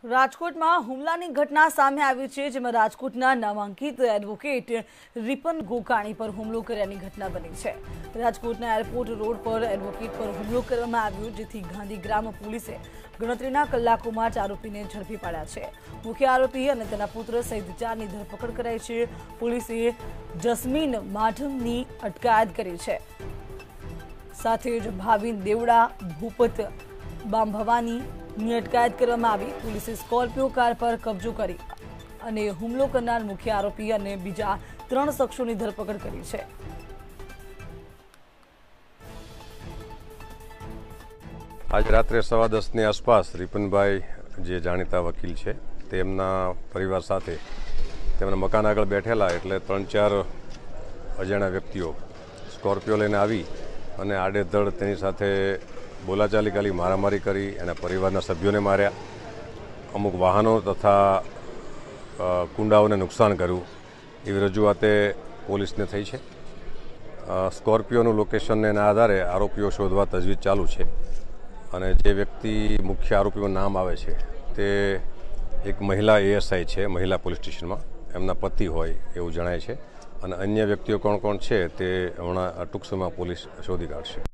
રાજકોટમાં હુમલાની ઘટના સામે આવી છે, જેમાં રાજકોટના નામાંકિત એડવોકેટ રિપન ગોકાણી પર હુમલો કર્યાની ઘટના બની છે। રાજકોટના એરપોર્ટ રોડ પર એડવોકેટ પર હુમલો કરવામાં આવ્યો, જેથી ગાંધીગ્રામ પોલીસે ગણતરીના કલાકોમાં જ આરોપીને ઝડપી પાડ્યા છે। મુખ્ય આરોપી અને તેના પુત્ર સહિત 4ની ધરપકડ કરાઈ છે। પોલીસે જસ્મીન માઢમની અટકાયત કરી છે। સાથે જ ભાવિન દેવડા, ભૂપત બાંભવાની ની અટકાયત કરવામાં આવી। પોલીસે સ્કોર્પિયો કાર પર કબજો કરી અને હુમલો કરનાર મુખ્ય આરોપી અને બીજા 3 શખ્સોની ધરપકડ કરી છે। આજ રાત્રે 10:15ની આસપાસ રિપનભાઈ જે જાણીતા વકીલ છે તેમના પરિવાર સાથે તેમના મકાન આગળ બેઠેલા એટલે 3-4 અજાણ્યા વ્યક્તિઓ સ્કોર્પિયો લઈને આવી અને આડેધડ તેની સાથે બોલાચાલી કરી, મારામારી કરી, એના પરિવારના સભ્યોને માર્યા, અમુક વાહનો તથા કુંડાઓને નુકસાન કર્યું એવી રજૂઆતે પોલીસને થઈ છે। સ્કોર્પિયોનું લોકેશનના આધારે આરોપીઓ શોધવા તજવીજ ચાલુ છે અને જે વ્યક્તિ મુખ્ય આરોપીનું નામ આવે છે તે એક મહિલા એએસઆઈ છે મહિલા પોલીસ સ્ટેશનમાં, એમના પતિ હોય એવું જણાય છે અને અન્ય વ્યક્તિઓ કોણ કોણ છે તે હમણાં ટૂંક સમયમાં પોલીસ શોધી કાઢશે।